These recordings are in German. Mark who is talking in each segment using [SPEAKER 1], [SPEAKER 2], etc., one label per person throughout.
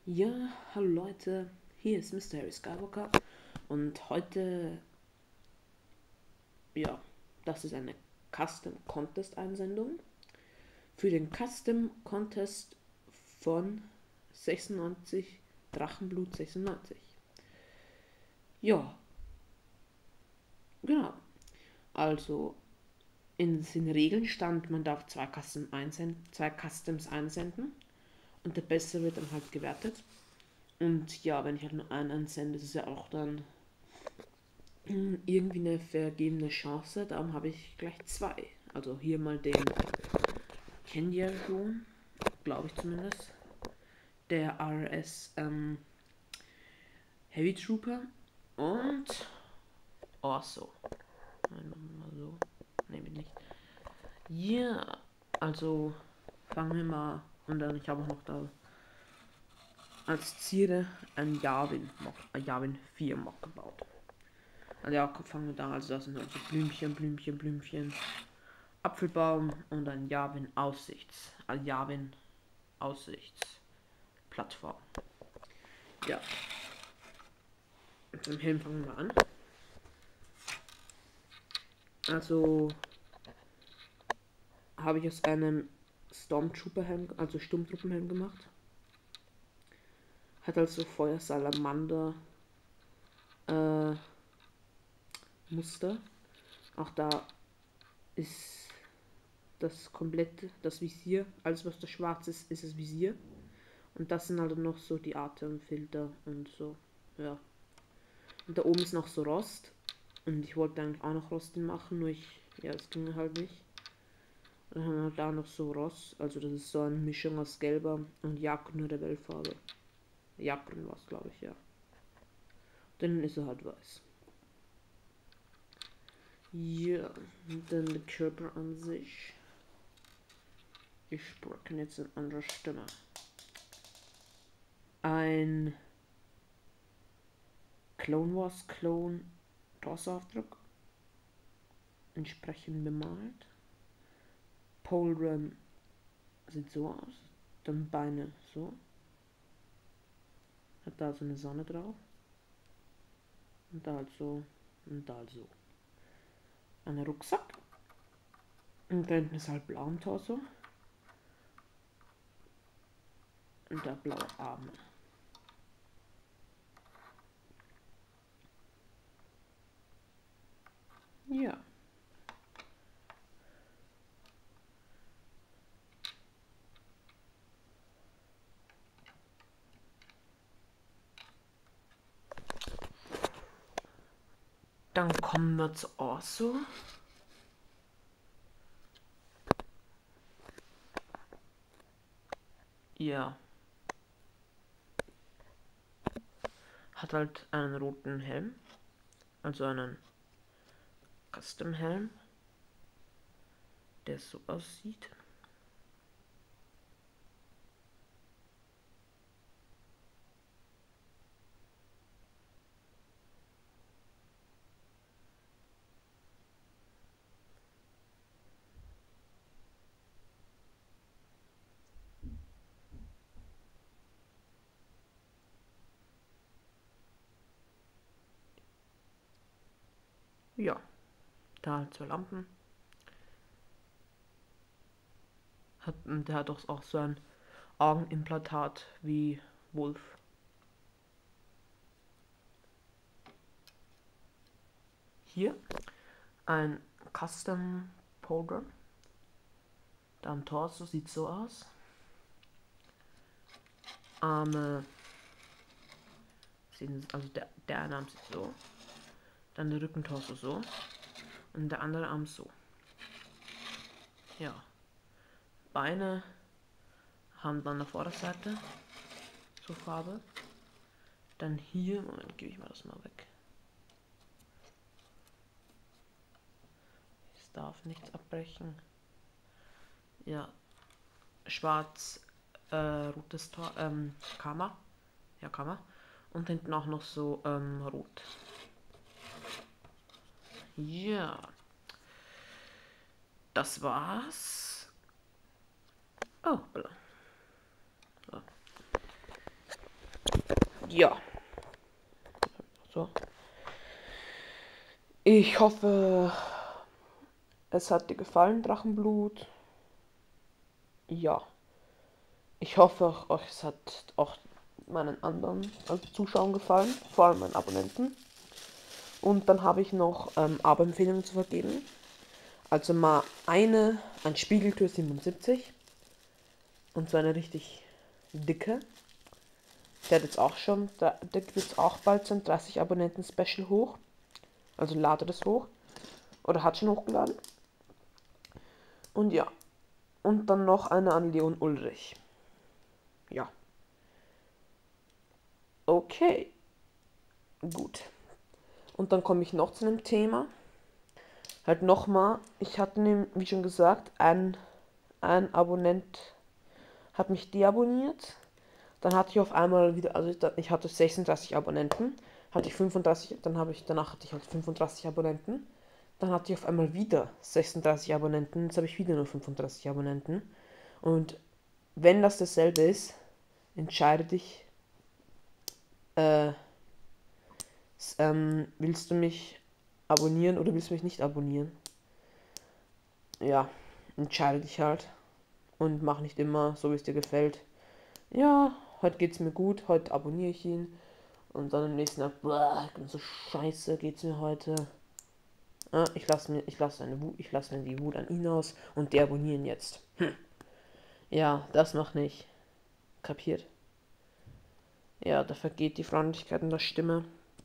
[SPEAKER 1] Ja, hallo Leute, hier ist Mr. Harry Skywalker und heute, ja, das ist eine Custom Contest Einsendung für den Custom Contest von 96 Drachenblut 96. Ja, genau. Also in den Regeln stand, man darf zwei Customs einsenden und der Beste wird dann halt gewertet. Und ja, wenn ich halt nur einen einsende, ist es ja auch dann irgendwie eine vergebene Chance. Darum habe ich gleich zwei. Also hier mal den kennt ihr schon, glaube ich zumindest. Der RS Heavy Trooper und Orso. Nein, machen wir mal so. Nehmen wir nicht. Ja, also fangen wir mal. Und dann, ich habe auch noch da als Ziele ein Yavin 4 Mock gebaut. Also ja, fangen wir da. Also das sind also Blümchen, Apfelbaum und ein Yavin Aussichtsplattform. Ja, mit dem Helm fangen wir an. Also habe ich aus einem Stormtrooper-Helm, also Sturmtruppenhelm gemacht. Hat also Feuersalamander Muster. Auch da ist das komplette, das Visier, alles was da schwarz ist, ist das Visier. Und das sind halt noch so die Atemfilter und so, ja. Und da oben ist noch so Rost. Und ich wollte eigentlich auch noch Rosten machen, nur ja, es ging halt nicht. Dann haben wir da noch so Ross, also das ist so eine Mischung aus gelber und Jagdgrün der Weltfarbe. Jagdgrün war es, glaube ich, ja. Dann ist er halt weiß. Ja, und dann der Körper an sich. Ich spreche jetzt in anderer Stimme. Ein Clone Wars Clone Torsaufdruck. Entsprechend bemalt. Pole Run sieht so aus. Dann Beine so. Hat da so eine Sonne drauf. Und da halt so. Und da halt so. Ein Rucksack. Und da hinten ist halt blau im Torso. Und da blaue Arme. Ja. Dann kommen wir zu Orso. Ja. Hat halt einen roten Helm. Also einen Custom Helm. Der so aussieht. Ja. Da halt zwei Lampen. Der hat auch so ein Augenimplantat wie Wolf. Hier ein Custom Powder. Da am Torso sieht so aus. Arme sehen, also der eine Arm sieht so. Dann der Rückentorso so. Und der andere Arm so. Ja. Beine haben dann eine Vorderseite. So Farbe. Dann hier, Moment, gebe ich mal das mal weg. Es darf nichts abbrechen. Ja. Schwarz, rotes Tor, Kammer. Ja, Kammer. Und hinten auch noch so, rot. Ja. Das war's. Oh, bla. So. ja. So. Ich hoffe, es hat dir gefallen, Drachenblut. Ja. Ich hoffe, es hat auch meinen anderen Zuschauern gefallen, vor allem meinen Abonnenten. Und dann habe ich noch Abo-Empfehlungen zu vergeben. Also mal ein Spiegeltür 77. Und so eine richtig dicke. Der hat jetzt auch schon, der gibt jetzt auch bald sein 30 Abonnenten Special hoch. Also lade das hoch. Oder hat schon hochgeladen. Und ja. Und dann noch eine an Leon Ulrich. Ja. Okay. Gut. Und dann komme ich noch zu einem Thema. Halt nochmal, ich hatte, wie schon gesagt, ein Abonnent hat mich deabonniert. Dann hatte ich auf einmal wieder, also ich hatte 36 Abonnenten, hatte ich 35, danach hatte ich halt 35 Abonnenten. Dann hatte ich auf einmal wieder 36 Abonnenten, jetzt habe ich wieder nur 35 Abonnenten. Und wenn das dasselbe ist, entscheide dich, willst du mich abonnieren oder willst du mich nicht abonnieren? Ja, entscheide dich halt und mach nicht immer so, wie es dir gefällt. Ja, heute geht's mir gut, heute abonniere ich ihn. Und dann am nächsten Tag, so scheiße geht's mir heute. Ich lasse mir die Wut an ihn aus und deabonnieren jetzt. Ja, das macht nicht. Kapiert? Ja, da vergeht die Freundlichkeit in der Stimme.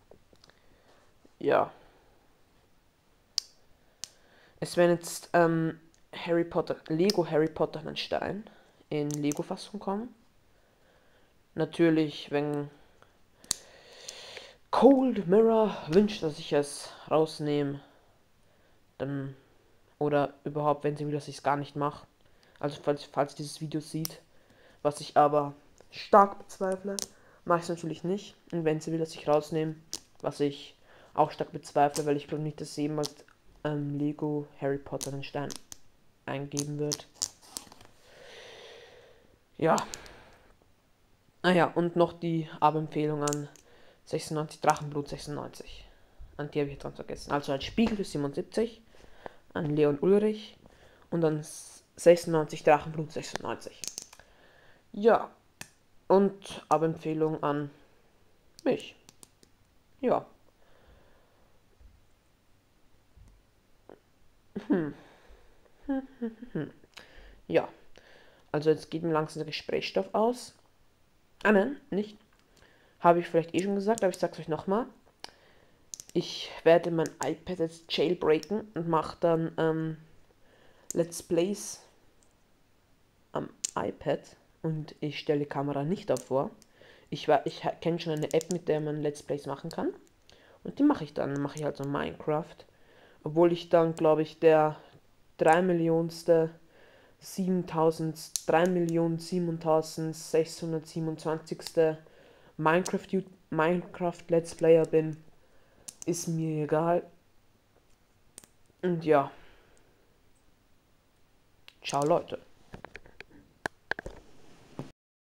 [SPEAKER 1] Ja. Es werden jetzt Lego Harry Potter und ein Stein in Lego-Fassung kommen. Natürlich, wenn Cold Mirror wünscht, dass ich es rausnehme, dann, oder überhaupt, wenn sie will, dass ich es gar nicht mache. Also falls dieses Video sieht, was ich aber stark bezweifle, mache ich es natürlich nicht. Und wenn sie will, dass ich rausnehme, was ich auch stark bezweifle, weil ich glaube nicht, dass sie jemals Lego Harry Potter den Stein eingeben wird. Ja. Naja, und noch die Abempfehlung an 96 Drachenblut 96. An die habe ich jetzt ganz vergessen. Also als Spiegel für 77, an Leon Ulrich und dann 96 Drachenblut 96. Ja. Und Abempfehlung an mich. Ja. Ja. Also jetzt geht mir langsam der Gesprächsstoff aus. Ah nein, nicht. Habe ich vielleicht eh schon gesagt, aber ich sag's euch nochmal. Ich werde mein iPad jetzt jailbreaken und mache dann Let's Plays am iPad und ich stelle die Kamera nicht davor. Ich kenne schon eine App, mit der man Let's Plays machen kann. Und die mache ich dann. Dann mache ich halt so Minecraft. Obwohl ich dann, glaube ich, der 3.007.627. Minecraft Let's Player bin, ist mir egal. Und ja. Ciao Leute.